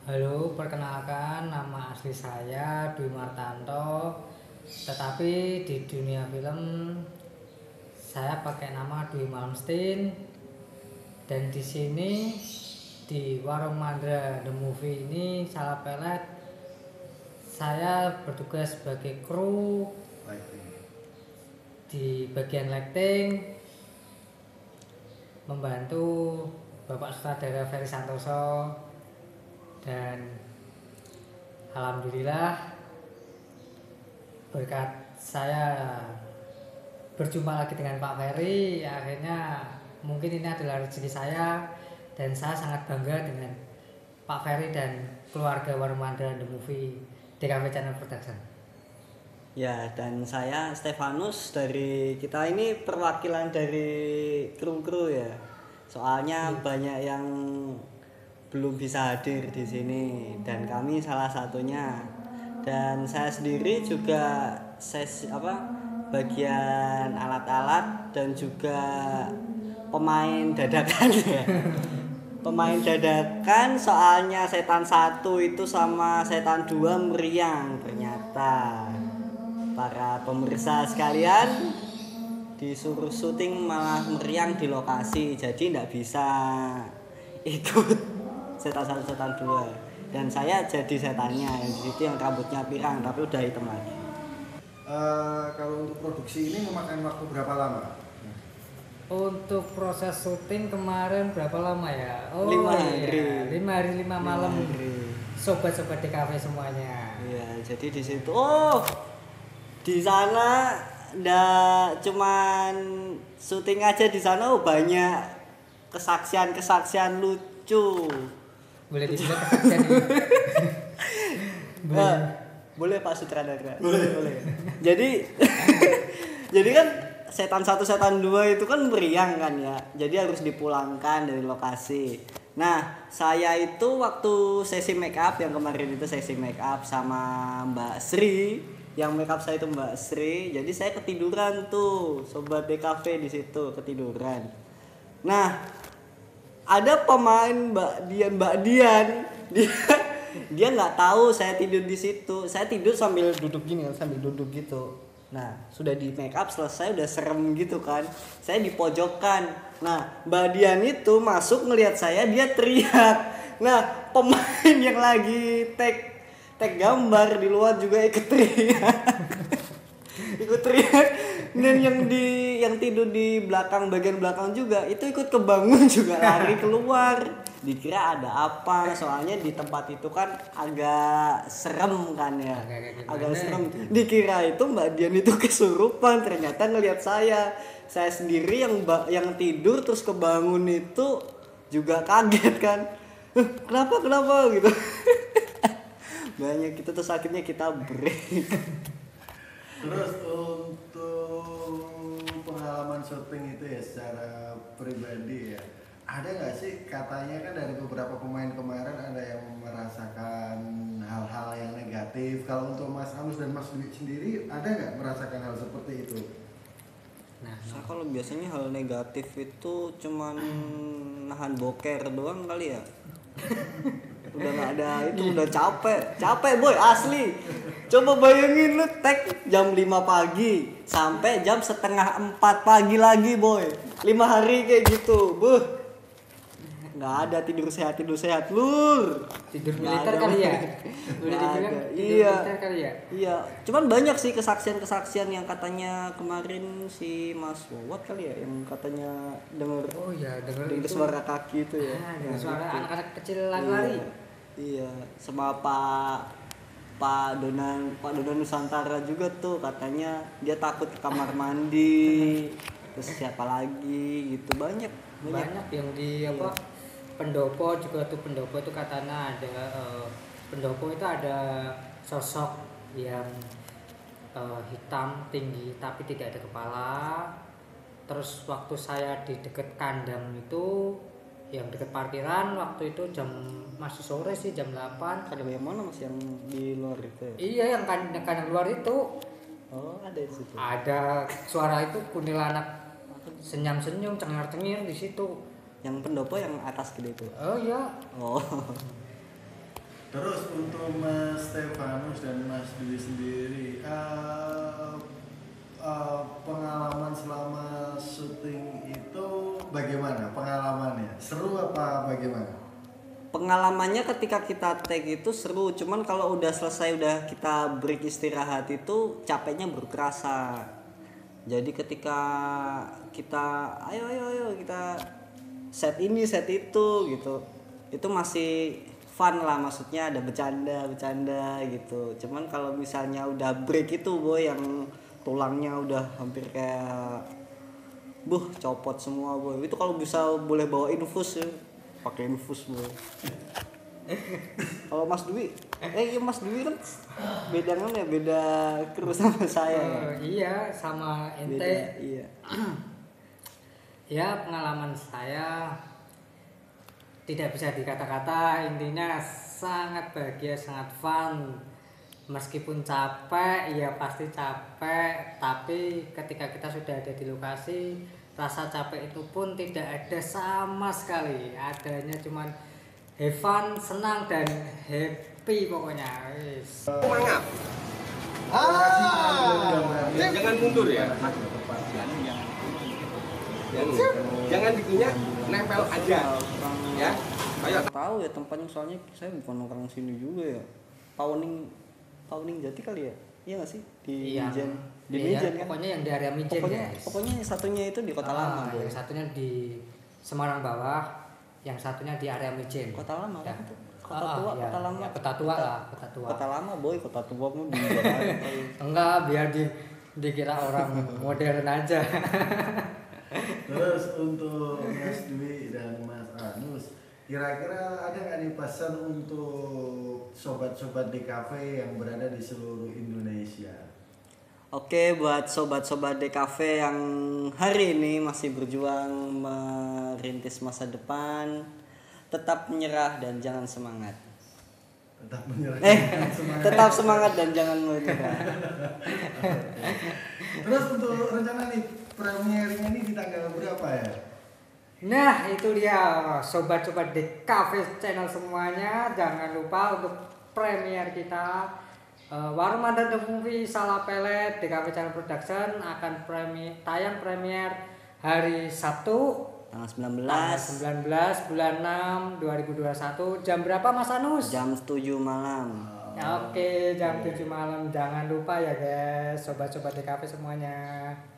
Halo, perkenalkan nama asli saya Dwi Martanto. Tetapi di dunia film saya pakai nama Dwi Malmsteen. Dan di sini di Warung Mandra The Movie ini salah pelet. Saya bertugas sebagai kru di bagian lighting, membantu Bapak Sutradara Ferry Santoso. Dan alhamdulillah berkat saya berjumpa lagi dengan Pak Ferry, akhirnya mungkin ini adalah rezeki saya dan saya sangat bangga dengan Pak Ferry dan keluarga Warung Mandra The Movie DKV Channel Production. Ya, dan saya Stefanus dari kita ini perwakilan dari kru-kru ya. Soalnya banyak yang belum bisa hadir di sini dan kami salah satunya. Dan saya sendiri juga bagian alat-alat dan juga pemain dadakan ya. Pemain dadakan soalnya Setan 1 itu sama Setan 2 meriang ternyata. Para pemirsa sekalian disuruh syuting malah meriang di lokasi, jadi tidak bisa ikut Setan 1 Setan 2. Dan saya jadi setannya yang di situ yang rambutnya pirang tapi udah hitam lagi. Kalau untuk produksi ini memakan waktu berapa lama? Untuk proses syuting kemarin berapa lama ya? 5 hari. 5 hari 5 malam. Sobat-sobat DKV semuanya. Iya, jadi di situ di sana ndak cuman syuting aja di sana, banyak kesaksian lucu. Boleh dibilang kesaksian ini. Boleh Pak Sutradara. Boleh. Jadi kan Setan 1 Setan 2 itu kan meriang kan ya. Jadi harus dipulangkan dari lokasi. Nah, saya itu waktu sesi make up yang kemarin itu sesi make up sama Mbak Sri, yang make up saya itu Mbak Sri. Jadi saya ketiduran tuh, sobat DKV di situ ketiduran. Nah, ada pemain Mbak Dian, dia nggak tahu saya tidur di situ. Saya tidur sambil duduk gini kan, sambil duduk gitu. Nah, sudah di make up selesai, udah serem gitu kan. Saya di pojokan. Nah, Mbak Dian itu masuk ngelihat saya, dia teriak. Nah, pemain yang lagi tag gambar di luar juga ikut teriak. Ikut teriak. Dan yang tidur di belakang, bagian belakang juga itu ikut kebangun juga, lari keluar. Dikira ada apa, soalnya di tempat itu kan agak serem kan ya, agak serem. Dikira itu Mbak Dian itu kesurupan, ternyata ngelihat saya sendiri yang tidur terus kebangun itu juga kaget kan. Kenapa gitu. Banyak gitu, terus akhirnya kita break. Terus untuk pengalaman syuting itu ya secara pribadi ya, ada nggak sih, katanya kan dari beberapa pemain kemarin ada yang merasakan hal-hal yang negatif. Kalau untuk Mas Amus dan Mas Dwi sendiri ada nggak merasakan hal seperti itu? Nah, Saya kalau biasanya hal negatif itu cuman nahan boker doang kali ya. Udah nggak ada itu, udah capek boy asli. Coba bayangin lu tag jam 5 pagi sampai jam setengah 4 pagi lagi boy, 5 hari kayak gitu. Nggak ada tidur sehat lur. tidur Nggak militer ada. kali ya. Boleh Nggak dibilang ada. tidur Iya. militer kali ya. Iya, cuman banyak sih kesaksian yang katanya kemarin si Mas Wawat kali ya, yang katanya denger Oh iya, dengar dengar itu. suara kaki itu ya. Dengar suara Gitu. anak-anak kecil lari-lari. Iya, sama Pak Donan Nusantara juga tuh, katanya dia takut ke kamar mandi. Terus siapa lagi gitu, banyak. Banyak yang di apa? Pendopo juga tuh, pendopo itu katanya ada pendopo itu ada sosok yang hitam tinggi tapi tidak ada kepala. Terus waktu saya di dekat kandang itu, yang dekat parkiran, waktu itu masih sore sih, jam 8. Ada yang mana Mas yang di luar itu ya? Iya, yang kandang luar itu Oh, ada di situ. ada suara itu kuntilanak senyum-senyum, cengar-cengir di situ. Yang pendopo yang atas gede itu. Oh iya. Oh. Terus untuk Mas Stefanus dan Mas Dwi sendiri, pengalaman selama syuting itu bagaimana? Pengalamannya seru apa bagaimana? Pengalamannya ketika kita take itu seru, cuman kalau udah selesai udah kita break istirahat itu capeknya baru kerasa. Jadi ketika kita ayo kita set ini set itu gitu, itu masih fun lah, maksudnya ada bercanda gitu. Cuman kalau misalnya udah break itu boy, yang tulangnya udah hampir kayak copot semua boy, itu kalau bisa boleh bawa infus ya, pakai infus boy. Kalau Mas Dwi, iya Mas Dwi kan beda kan ya, beda kru sama saya. Iya, sama ente. Beda, iya. Ya, pengalaman saya tidak bisa dikata-kata, intinya sangat bahagia, sangat fun. Meskipun capek, ya pasti capek, tapi ketika kita sudah ada di lokasi, rasa capek itu pun tidak ada sama sekali. Adanya cuman have fun, senang dan happy pokoknya. Semangat. Jangan mundur ya. Jangan bikinnya nempel aja. Ya. Kayak Tahu ya tempatnya, soalnya saya bukan orang sini juga ya. Pauning Jati kali ya? Iya nggak sih? Di Iya. Mijen. Di Iya, Mijen kan? pokoknya yang di area Mijen, guys. Pokoknya yang satunya itu di Kota Lama, boy. Yang satunya di Semarang Bawah, yang satunya di area Mijen. Kota Lama Ya. kan itu. Kota Tua, Ya, Kota Lama. ya, Kota Tua lah, Kota Tua. Kota Lama, boy. Kota Tua mau di Jakarta. Enggak, biar dikira orang modern aja. Terus untuk Mas Dwi dan Mas Anus, kira-kira ada nggak nih pesan untuk sobat-sobat DKV yang berada di seluruh Indonesia? Oke, buat sobat-sobat DKV yang hari ini masih berjuang merintis masa depan, tetap menyerah dan jangan semangat. Tetap menyerah. Tetap semangat dan jangan menyerah. Terus untuk rencana nih premiernya ini di tanggal berapa ya? Nah, itu dia sobat-sobat DKV channel semuanya, jangan lupa untuk premier kita Warung Mandan The Movie Salah Pelet DKV Channel Production akan tayang premier hari Sabtu Tanggal tanggal 19 19 bulan 6 2021. Jam berapa Mas Anus? jam 7 malam. Ya, oke, jam 7 malam. Jangan lupa ya guys, sobat-sobat DKV semuanya.